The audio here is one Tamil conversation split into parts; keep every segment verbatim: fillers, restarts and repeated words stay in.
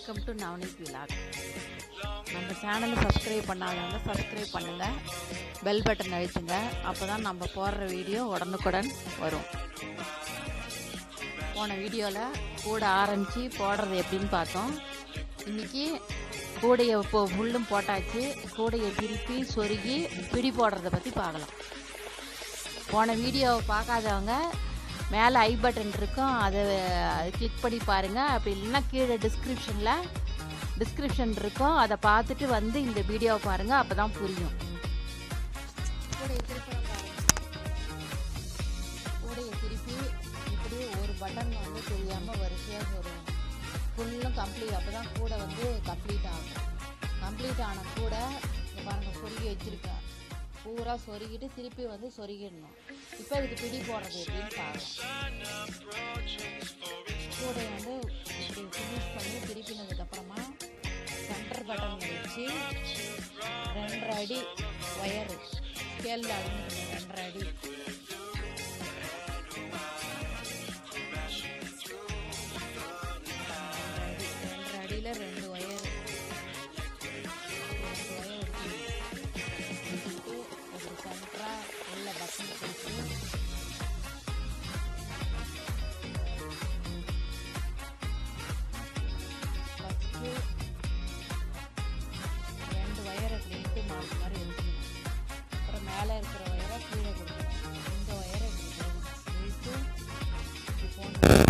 Welcome to Navneet vlog. நம்ம சேனலை சப்ஸ்கிரைப் பண்ணாதவங்க சப்ஸ்கிரைப் பண்ணுங்கள், பெல் பட்டன் அழுத்துங்க. அப்போ தான் நம்ம போடுற வீடியோ உடனுக்குடன் வரும். போன வீடியோவில் கூடை ஆரம்பித்து போடுறது எப்படின்னு பார்த்தோம். இன்றைக்கி கூடையை இப்போ ஃபுல்லும் போட்டாச்சு. கூடையை திருப்பி சொருகி பிடி போடுறத பற்றி பார்க்கலாம். போன வீடியோவை பார்க்காதவங்க மேலே ஐ பட்டன் இருக்கும், அதை கிளிக் பண்ணி பாருங்கள். அப்படி இல்லைன்னா கீழே டிஸ்கிரிப்ஷனில் டிஸ்கிரிப்ஷன் இருக்கும், அதை பார்த்துட்டு வந்து இந்த வீடியோவை பாருங்கள். அப்போ தான் புரியும். கூடையை திருப்பி கூடையை திருப்பி இப்படி ஒரு பட்டன் வந்து தெரியாமல் வரிசையாக வருவோம். ஃபுல்லும் கம்ப்ளீட், அப்போ தான் கூடை வந்து கம்ப்ளீட் ஆகும். கம்ப்ளீட் ஆன கூடை இங்கே பாருங்கள் சொருகி வச்சுருக்கேன். பூரா சொருகிட்டு திருப்பி வந்து சொருகிடணும். இப்போ இதுக்கு பிடி போடுறது எப்படின்னு பார்க்கலாம். கூடையை வந்து இப்படி ஃபினிஷ் பண்ணி திருப்பினதுக்கப்புறமா சென்டர் பட்டன் வச்சு ரெண்டரை அடி ஒயரு ஸ்கேலில் அழிஞ்சிக்கணும். ரெண்டரை அடி ரெண்டரை அடியில் ரெண்டு ஒயரு உள்ள பட்டன் கொடுத்து ஃபஸ்ட்டு ரெண்டு ஒயரை நீட்டு மார்க் மாதிரி எழுதிக்கணும். அப்புறம் மேலே இருக்கிற ஒயரை கீழே கொடுக்கணும். இந்த ஒயரை இழுத்து இப்படி போகணும்.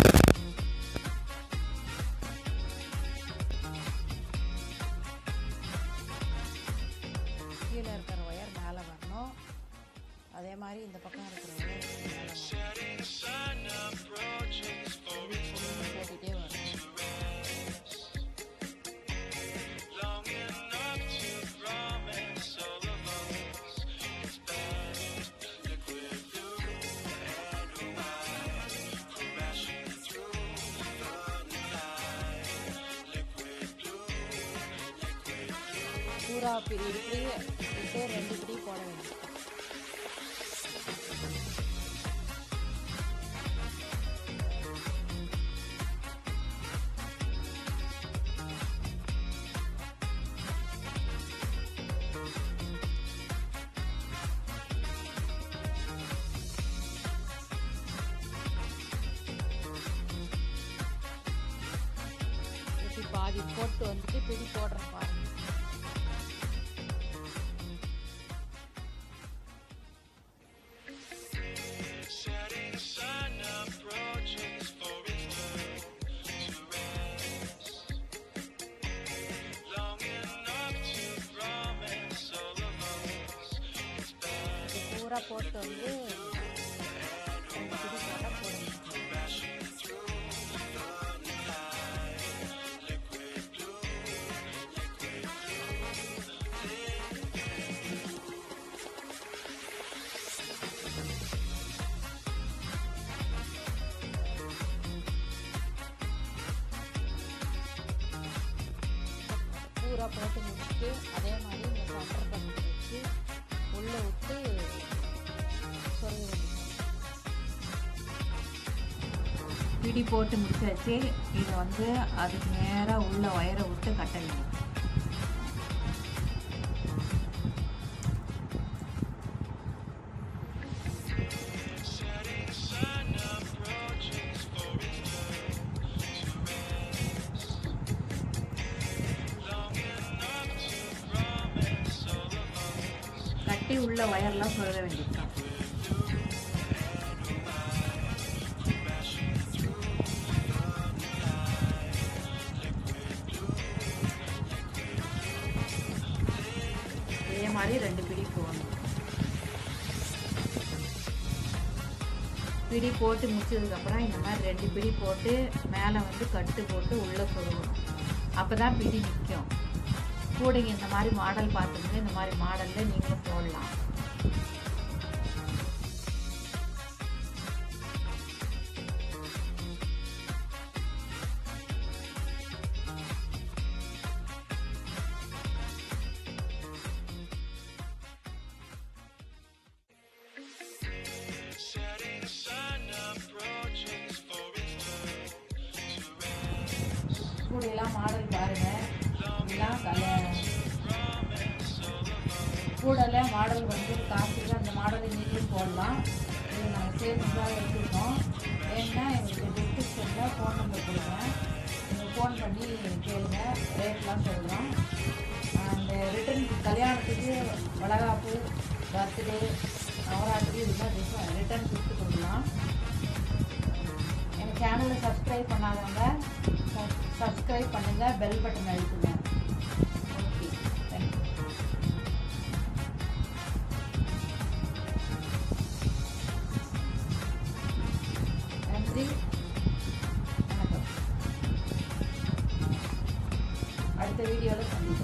கீழே இருக்கிற ஒயர் மேலே வரணும். அதே மாதிரி இந்த பக்கம் இருக்கிற ஒயர் போட்டுகிட்டே வரும். பூரா பிடி இப்படி ரெண்டு பிடி போட வேண்டும். பாதி போட்டு வந்துட்டு பிடி போடுற பாருங்க. பூரா போட்டு வந்து ரெண்டு பிடி போட்டால் போடணும். பூரா போட்டு முடிச்சுட்டு அதே மாதிரி இந்த சென்டர் பண்ணி வச்சு உள்ளே விட்டு சொருக வேண்டியது. பிடி போட்டு முடிச்சாச்சு. இதை வந்து அதுக்கு நேராக உள்ள ஒயரை விட்டு கட்ட வேண்டும். கட்டி உள்ள ஒயர்லாம் சொருக வேண்டியதுதான். இதே மாதிரி ரெண்டு பிடி போடணும். பிடி போட்டு முடிச்சதுக்கப்புறம் இந்த மாதிரி ரெண்டு பிடி போட்டு மேலே வந்து கட்டு போட்டு உள்ளே சொருகணும். அப்போ தான் பிடி நிற்கும். கூடைங்க இந்த மாதிரி மாடல் பார்த்துங்க. இந்த மாதிரி மாடலில் நீங்களும் போடலாம். கூடையெல்லாம் மாடல் பாருங்கள். இதெல்லாம் கல கூடையில் மாடல் வந்து காசுக்கு அந்த மாடலை நீங்களும் போடலாம். இது நாங்கள் சேல்ஸாக எடுத்துருக்கோம். ஏன்னா எங்களுக்கு டிஸ்கிரிப்ஷனில் ஃபோன் நம்பர் கொடுக்குறேன். நீங்கள் ஃபோன் பண்ணி கேளுங்க, ரேட்லாம் சொல்கிறோம். அந்த ரிட்டன் கல்யாணத்துக்கு வளகாப்பு, பர்த்டே, நவராத்திரி இதெல்லாம் ரிட்டன் ரிட்டன் கொடுத்து கொடுக்கலாம். எங்கள் சேனலை சப்ஸ்கிரைப் பண்ணாதவங்க சப்ஸ்கிரைப் பண்ணுங்கள், பெல் பட்டன் அழுத்துங்க. Okay, thank you. நன்றி, வணக்கம். அடுத்த வீடியோவில் சந்திப்போம்.